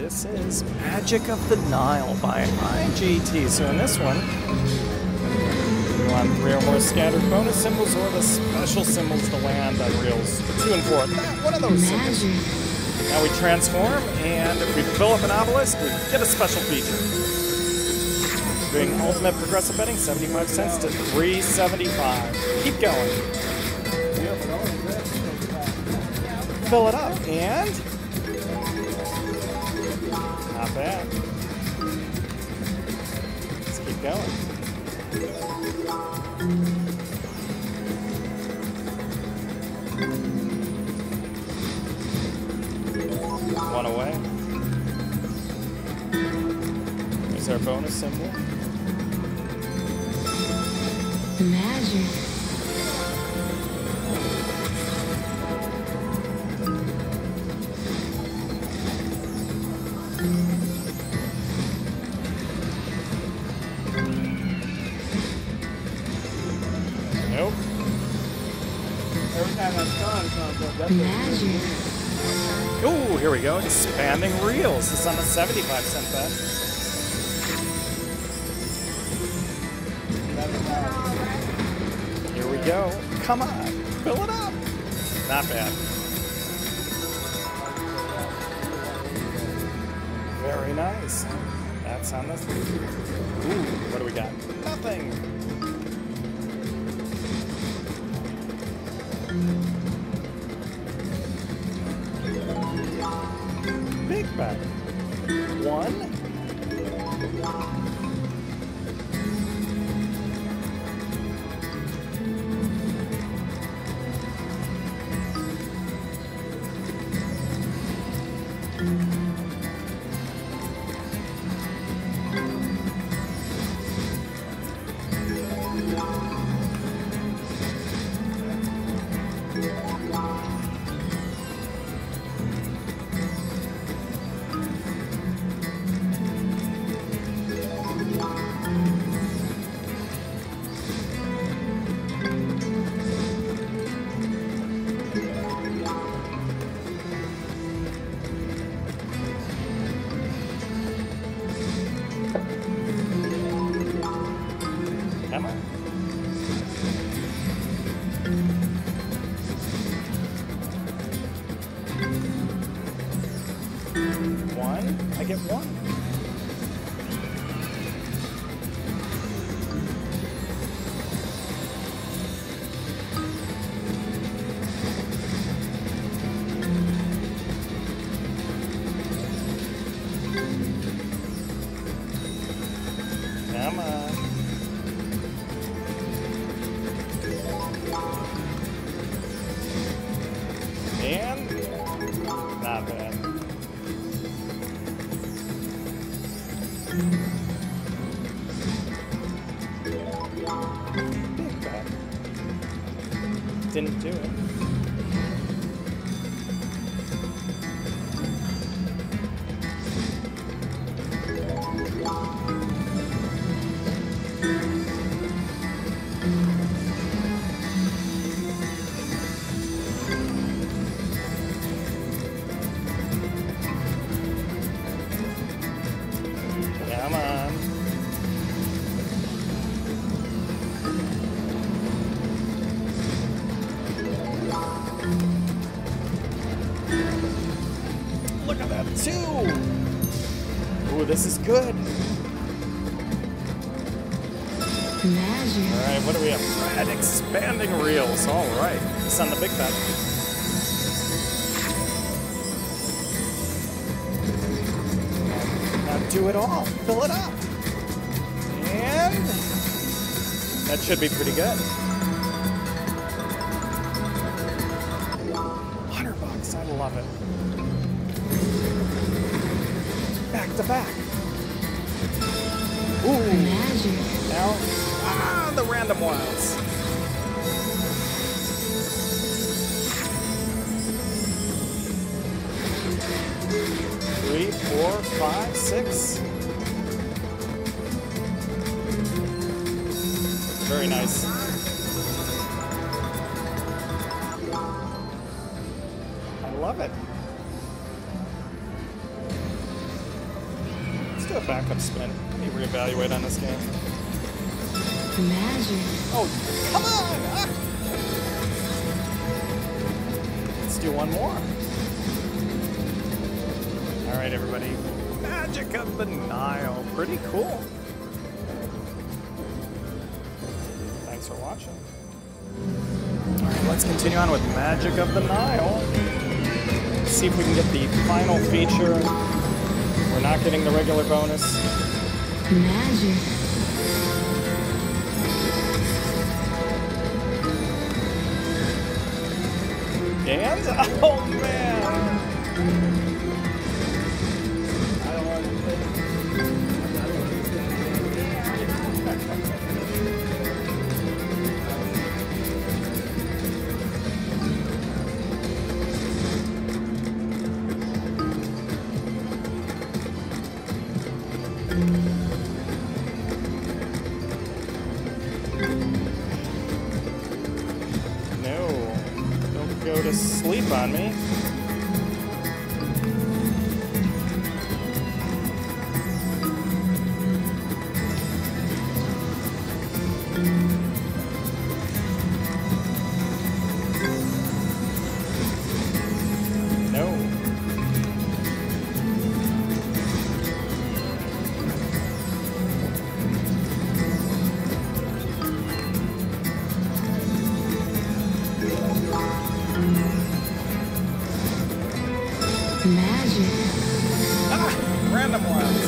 This is Magic of the Nile by IGT. So in this one, you want 3 or more scattered bonus symbols or the special symbols to land on reels 2 and 4. One of those symbols. Now we transform, and if we fill up an obelisk, we get a special feature. Doing ultimate progressive betting, 75 cents to 375. Keep going. Fill it up, and not bad. Let's keep going. One away. There's our bonus symbol. Magic. Nope. Every time that's gone, it's not good. Magic. Ooh, here we go. Expanding reels. This is on the 75-cent bet. Here we go. Come on. Fill it up. Not bad. Very nice. That's on this. Ooh, what do we got? Nothing. Big bet. 1. Come on. One. I get 1. Come on. And not bad. Big bet. Didn't do it. Come on. Look at that, 2. Ooh, this is good. Magic. All right, what do we have? Red expanding reels. All right, this on the big bet. Now do it all. Fill it up. And that should be pretty good. $100. I love it. Back to back. Ooh. Magic. Now, the random wilds. Three, 4, 5, 6. Very nice. I love it. random spin. Let me reevaluate on this game. Magic. Oh, come on! Ah! Let's do one more. All right, everybody. Magic of the Nile. Pretty cool. Thanks for watching. All right, let's continue on with Magic of the Nile. See if we can get the final feature. We're not getting the regular bonus. Magic. And? Oh, man! I don't understand. No. Don't go to sleep on me. No. Magic. Ah! Random ones.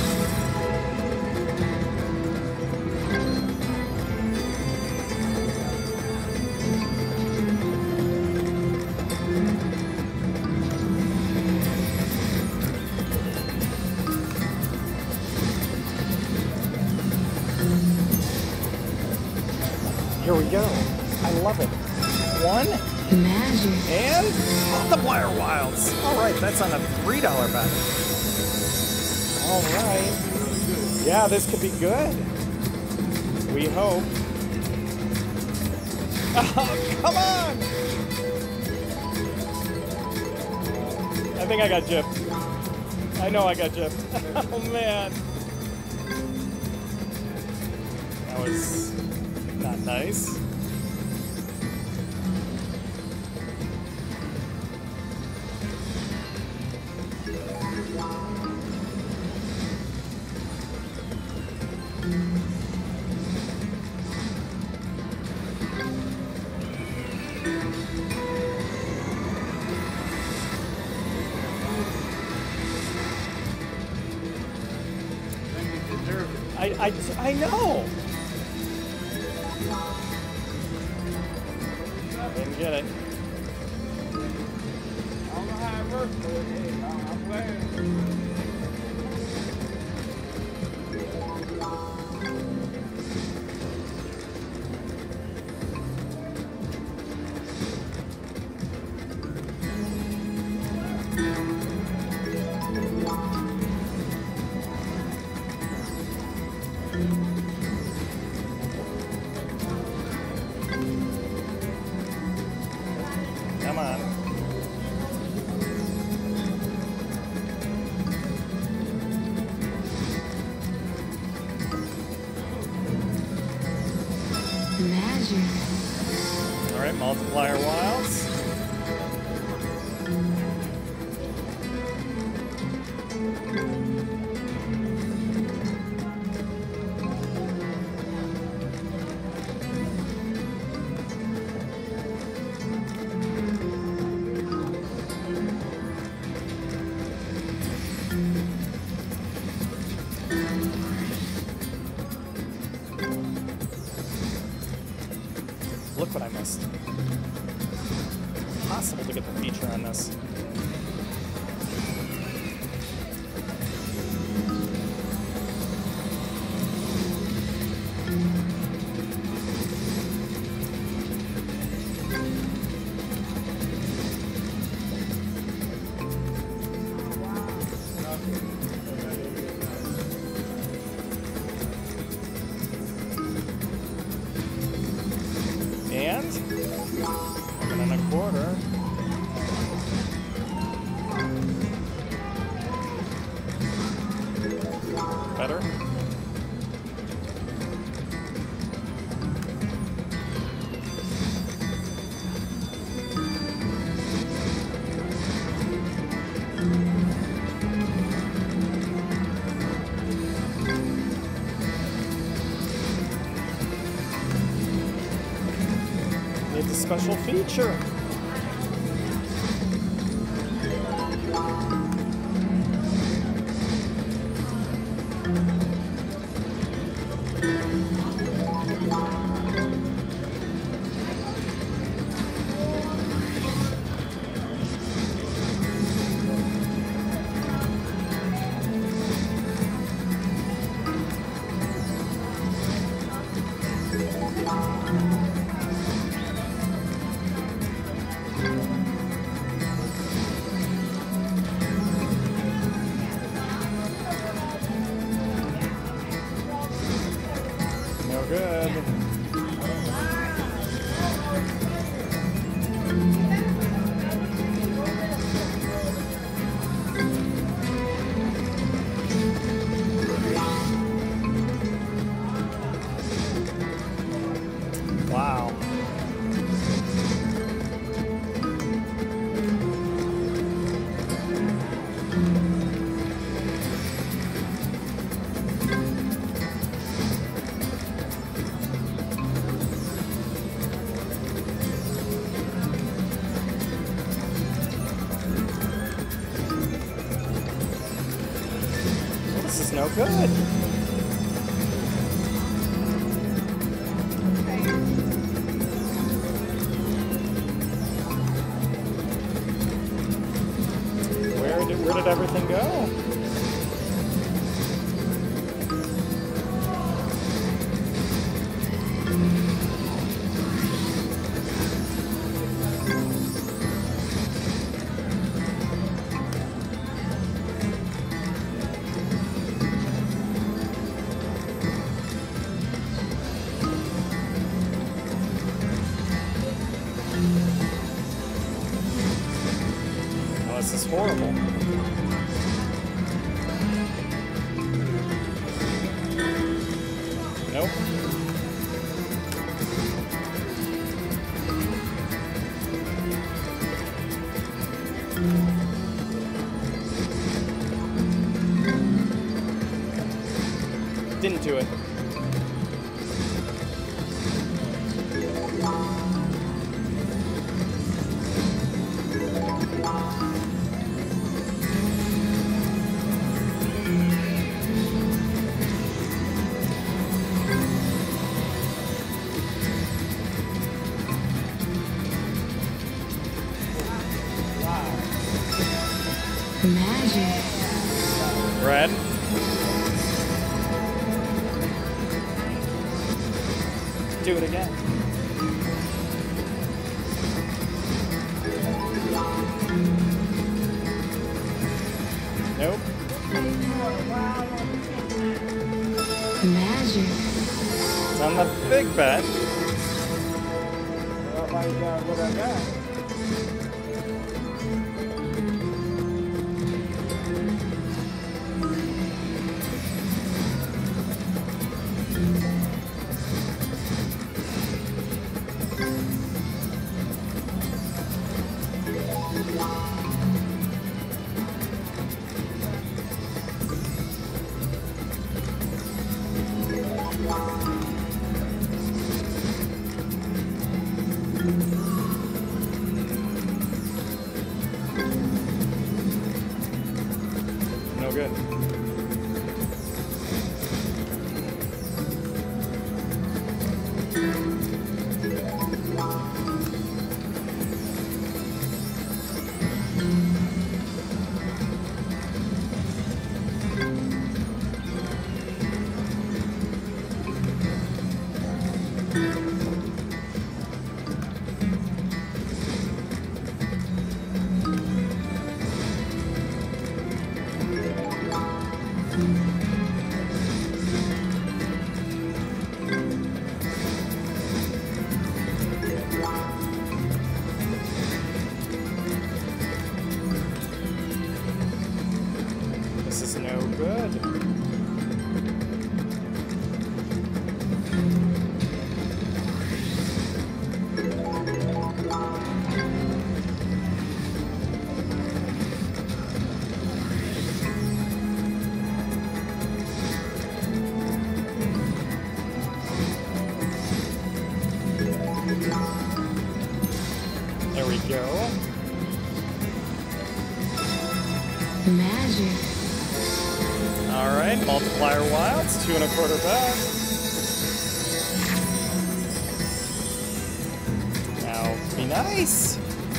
Here we go. I love it. One Magic. and Multiplier Wilds. All right, that's on a $3 bet. All right. Yeah, this could be good. We hope. Oh, come on! I think I got gypped. I know I got gypped. Oh, man. That was not nice. I know. Didn't get it. I don't know how it works, but I'm glad. Come on. Magic. All right, Multiplier Wilds. Look what I missed. Impossible to get the feature on this. And 1 1/4. a special feature. No good. Wow. This is no good. Where did everything go? Oh, this is horrible. Nope. Didn't do it. Magic. Red. Do it again. Nope. Magic. It's on the big bet. Everybody got what I got. No good. This is no good. we go. Magic. All right, Multiplier Wilds, 2 1/4 back. Now, be nice.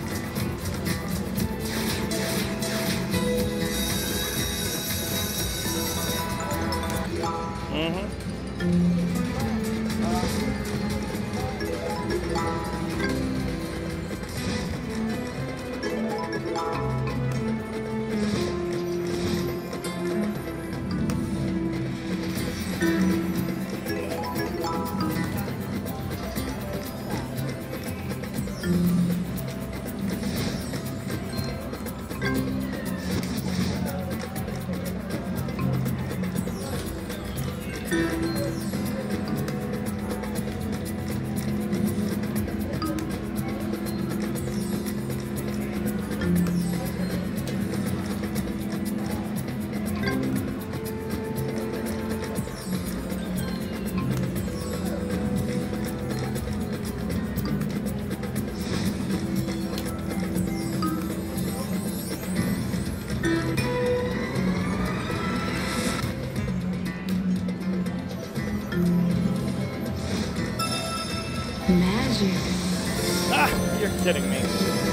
Magic. Ah, you're kidding me.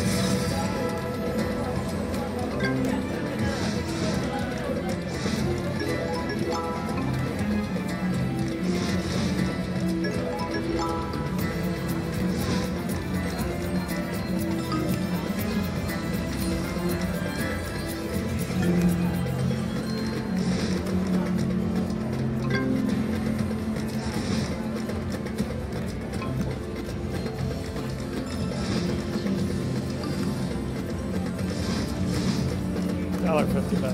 $1.50 bet.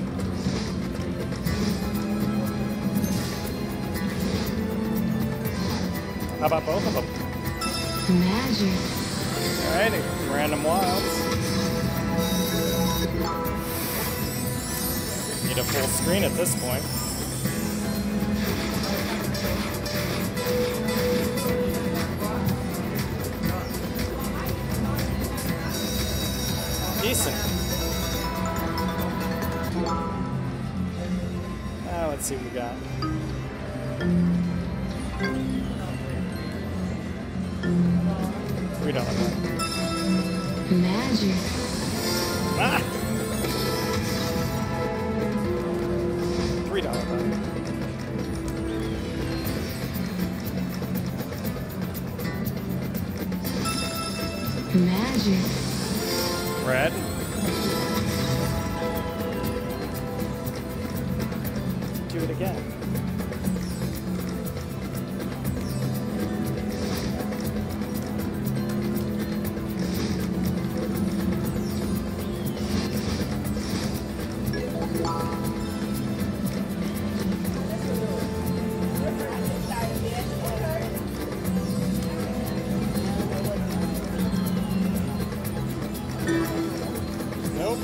How about both of them? Magic. Alrighty, random wilds. Need a full screen at this point. Decent. Let's see what we got. $3 bet. Magic. Ah! $3 bet. Magic. Red. Do it again. Nope.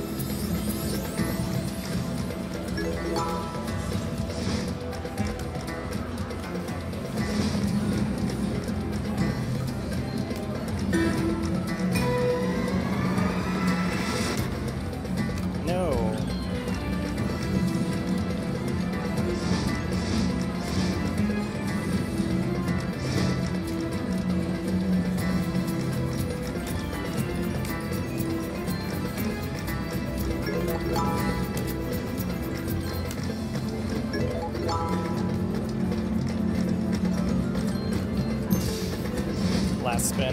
No. Last spin.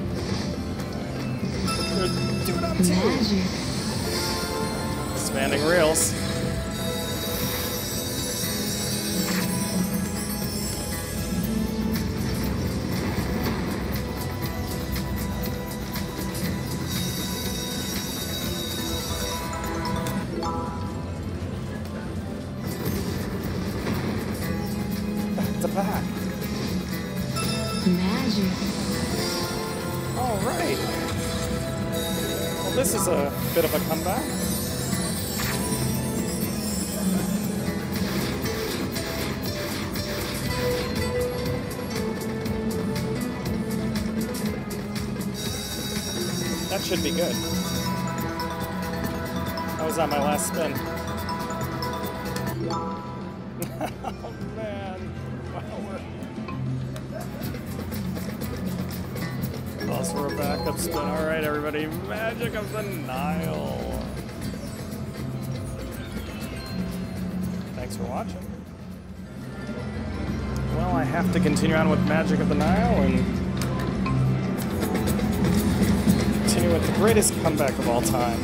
Do it up too. Magic. Expanding reels. Back to back. Magic. All right. Well, this is a bit of a comeback. That should be good. That was on my last spin. Oh man. Well, also we're a backup spin. Alright everybody, Magic of the Nile. Thanks for watching. Well, I have to continue on with Magic of the Nile and continue with the greatest comeback of all time.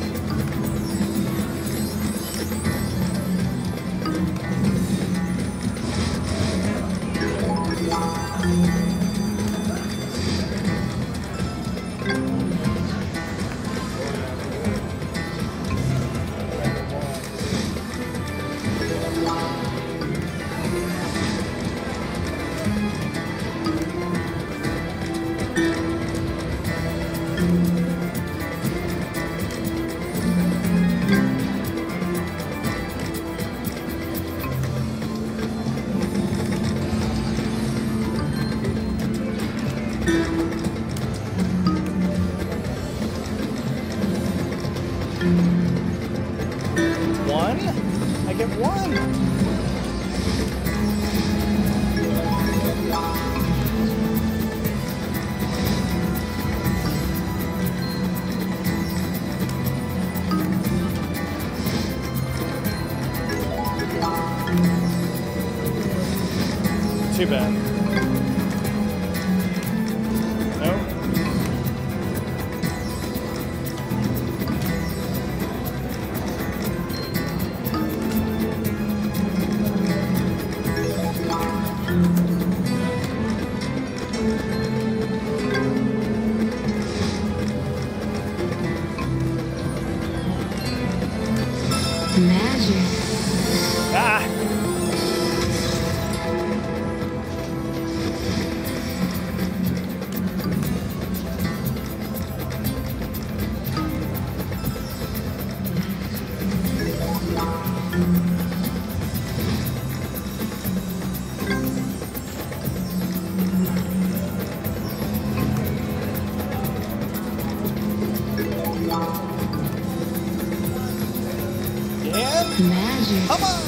I get one. Too bad. Nope. Magic. Ah! Magic. Come on!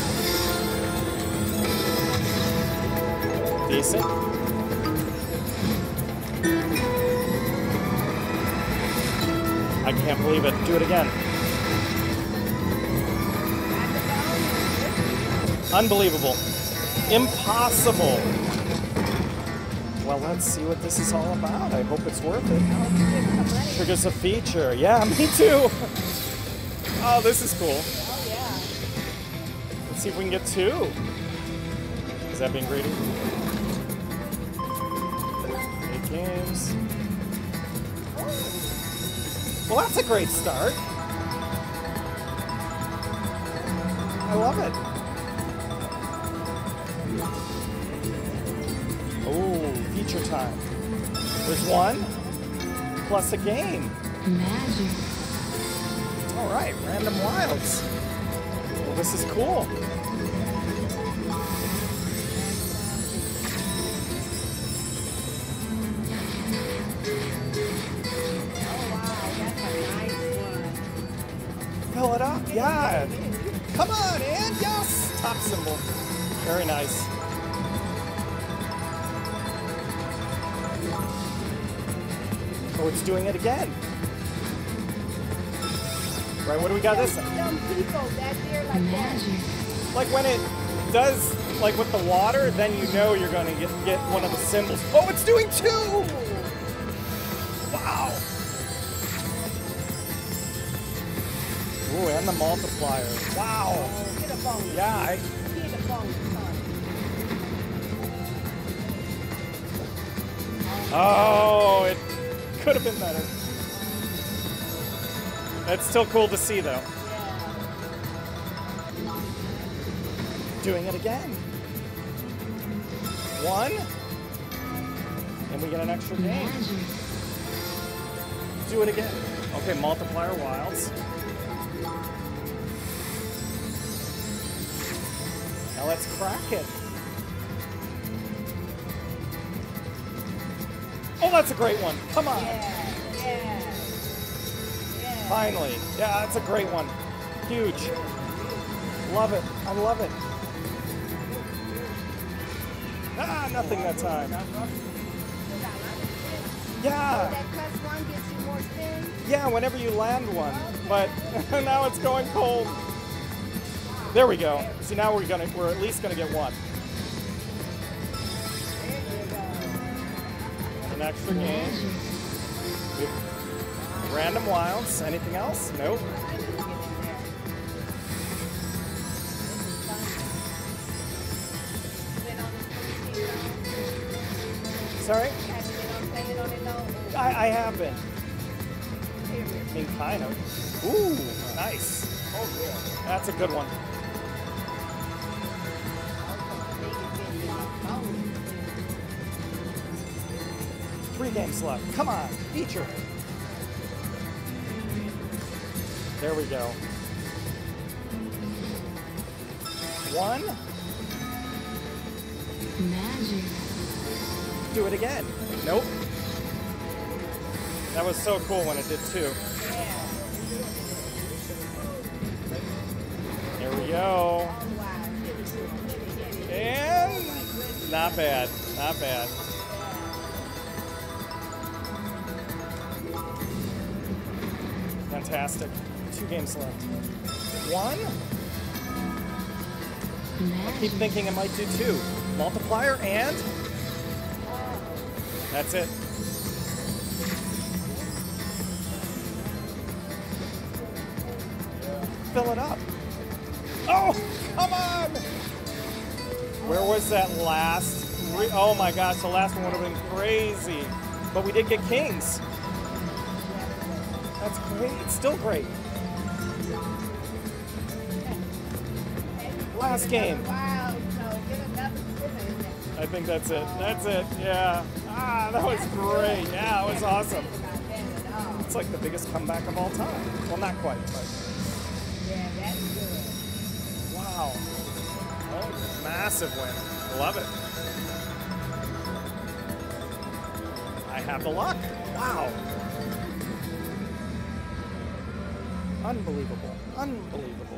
Decent. I can't believe it. Do it again. Unbelievable. Impossible. Well, let's see what this is all about. I hope it's worth it. Triggers a feature. Yeah, me too. Oh, this is cool. See if we can get two. Is that being greedy? 8 games. Well, that's a great start. I love it. Oh, feature time. There's one plus a game. Magic. All right, random wilds. Well, this is cool. Fill it up, yeah. Come on, and yes, top symbol. Very nice. Oh, it's doing it again. Right, what do we got this thing? Some people that they're like Magic. Like when it does, like with the water, then you know you're going to get one of the symbols. Oh, it's doing two! Wow. Ooh, and the multiplier. Wow. Get a phone. Yeah, Get a phone. oh, it could have been better. It's still cool to see, though. Doing it again. One. And we get an extra game. Magic. Do it again. Okay, Multiplier Wilds. Now let's crack it. Oh, that's a great one. Come on. Yeah. Finally. Yeah, that's a great one. Huge. Love it. I love it. Ah, nothing that time. Yeah. That plus one gives you more spins. Yeah, whenever you land one. But now it's going cold. There we go. See, now we're at least gonna get one. An extra game. Random wilds. Anything else? Nope. Sorry? I have been. I mean, kind of. Ooh, nice. That's a good one. Three games left. Come on, feature. There we go. One. Magic. Do it again. Nope. That was so cool when it did two. There we go. And not bad. Not bad. Fantastic. 2 games left. One. I keep thinking it might do 2. Multiplier and that's it. Fill it up. Oh, come on! Where was that last? Oh my gosh, the last one would have been crazy. But we did get kings. That's great. It's still great. Last game. I think that's it. That's it. Yeah. Ah, that was great. Yeah, it was awesome. It's like the biggest comeback of all time. Well, not quite, but. Yeah, that's good. Wow. Oh, massive win. Love it. I have the luck. Wow. Unbelievable. Unbelievable.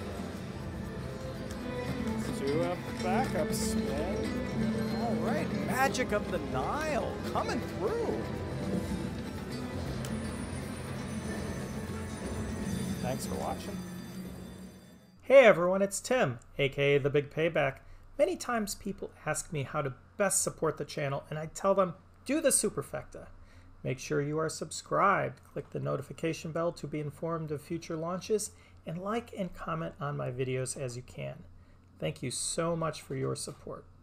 Let's do a backup spin. All right, magic of the Nile coming through. Thanks for watching. Hey everyone, it's Tim, aka The Big Payback. Many times people ask me how to best support the channel, and I tell them, do the superfecta. Make sure you are subscribed, click the notification bell to be informed of future launches, and like and comment on my videos as you can. Thank you so much for your support.